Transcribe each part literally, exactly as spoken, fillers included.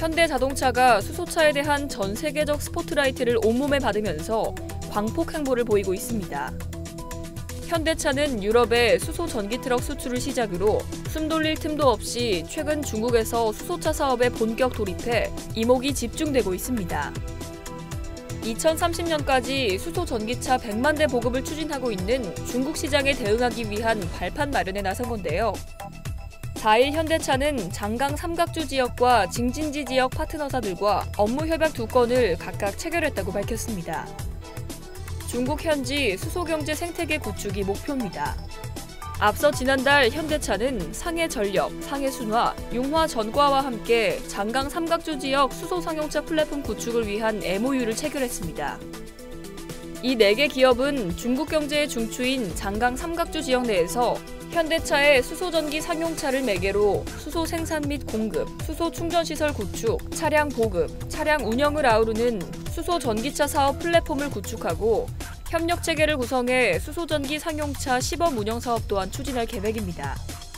현대자동차가 수소차에 대한 전 세계적 스포트라이트를 온몸에 받으면서 광폭 행보를 보이고 있습니다. 현대차는 유럽의 수소 전기 트럭 수출을 시작으로 숨 돌릴 틈도 없이 최근 중국에서 수소차 사업에 본격 돌입해 이목이 집중되고 있습니다. 이천삼십 년까지 수소 전기차 백만 대 보급을 추진하고 있는 중국 시장에 대응하기 위한 발판 마련에 나선 건데요. 사 일 현대차는 장강 삼각주 지역과 징진지 지역 파트너사들과 업무 협약 두 건을 각각 체결했다고 밝혔습니다. 중국 현지 수소경제 생태계 구축이 목표입니다. 앞서 지난달 현대차는 상해전력, 상해순화, 융화전과와 함께 장강 삼각주 지역 수소 상용차 플랫폼 구축을 위한 엠오유를 체결했습니다. 이 네 개 기업은 중국 경제의 중추인 장강 삼각주 지역 내에서 현대차의 수소전기 상용차를 매개로 수소 생산 및 공급, 수소 충전시설 구축, 차량 보급, 차량 운영을 아우르는 수소전기차 사업 플랫폼을 구축하고 협력체계를 구성해 수소전기 상용차 시범 운영 사업 또한 추진할 계획입니다.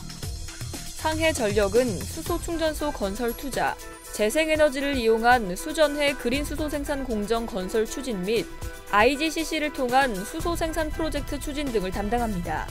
상해전력은 수소충전소 건설 투자, 재생에너지를 이용한 수전해 그린 수소 생산 공정 건설 추진 및 아이지씨씨를 통한 수소 생산 프로젝트 추진 등을 담당합니다.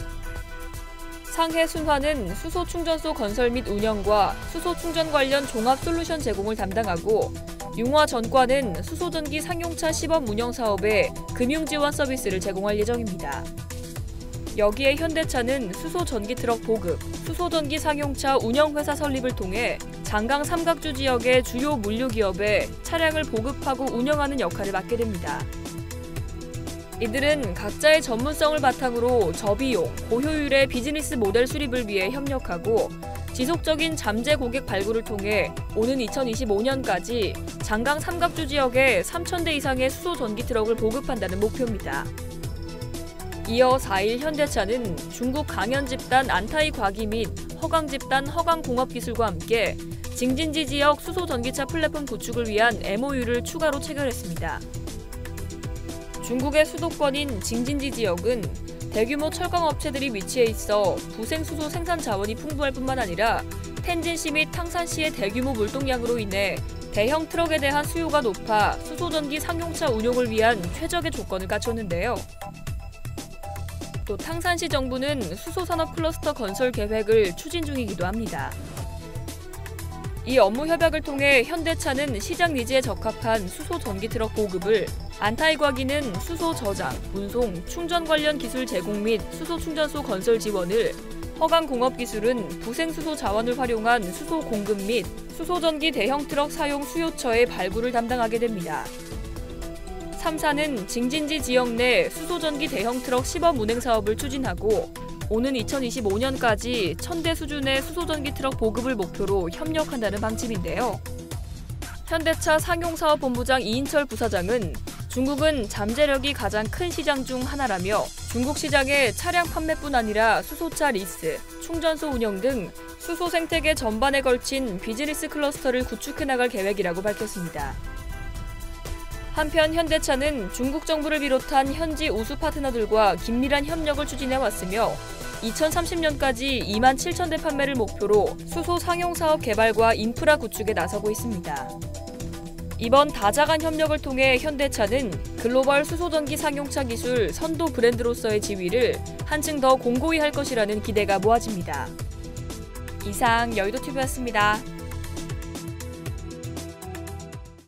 상해순화는 수소충전소 건설 및 운영과 수소충전 관련 종합 솔루션 제공을 담당하고 융화전과는 수소전기 상용차 시범 운영 사업에 금융지원 서비스를 제공할 예정입니다. 여기에 현대차는 수소전기 트럭 보급, 수소전기 상용차 운영회사 설립을 통해 장강 삼각주 지역의 주요 물류기업에 차량을 보급하고 운영하는 역할을 맡게 됩니다. 이들은 각자의 전문성을 바탕으로 저비용, 고효율의 비즈니스 모델 수립을 위해 협력하고 지속적인 잠재 고객 발굴을 통해 오는 이천이십오 년까지 장강 삼각주 지역에 삼천 대 이상의 수소 전기 트럭을 보급한다는 목표입니다. 이어 사 일 현대차는 중국 강연 집단 안타이 과기 및 허강 집단 허강공업기술과 함께 징진지 지역 수소 전기차 플랫폼 구축을 위한 엠오유를 추가로 체결했습니다. 중국의 수도권인 징진지 지역은 대규모 철강 업체들이 위치해 있어 부생수소 생산 자원이 풍부할 뿐만 아니라 텐진시 및 탕산시의 대규모 물동량으로 인해 대형 트럭에 대한 수요가 높아 수소전기 상용차 운용을 위한 최적의 조건을 갖췄는데요. 또 탕산시 정부는 수소산업 클러스터 건설 계획을 추진 중이기도 합니다. 이 업무 협약을 통해 현대차는 시장 니즈에 적합한 수소 전기 트럭 보급을, 안타이과기는 수소 저장, 운송, 충전 관련 기술 제공 및 수소 충전소 건설 지원을, 허강공업기술은 부생수소 자원을 활용한 수소 공급 및 수소전기 대형 트럭 사용 수요처의 발굴을 담당하게 됩니다. 삼 사는 징진지 지역 내 수소전기 대형 트럭 시범 운행 사업을 추진하고 오는 이천이십오 년까지 천 대 수준의 수소전기 트럭 보급을 목표로 협력한다는 방침인데요. 현대차 상용사업본부장 이인철 부사장은 중국은 잠재력이 가장 큰 시장 중 하나라며 중국 시장에 차량 판매뿐 아니라 수소차 리스, 충전소 운영 등 수소 생태계 전반에 걸친 비즈니스 클러스터를 구축해 나갈 계획이라고 밝혔습니다. 한편 현대차는 중국 정부를 비롯한 현지 우수 파트너들과 긴밀한 협력을 추진해 왔으며 이천삼십 년까지 이만 칠천 대 판매를 목표로 수소 상용사업 개발과 인프라 구축에 나서고 있습니다. 이번 다자간 협력을 통해 현대차는 글로벌 수소전기 상용차 기술 선도 브랜드로서의 지위를 한층 더 공고히 할 것이라는 기대가 모아집니다. 이상 여의도티비였습니다.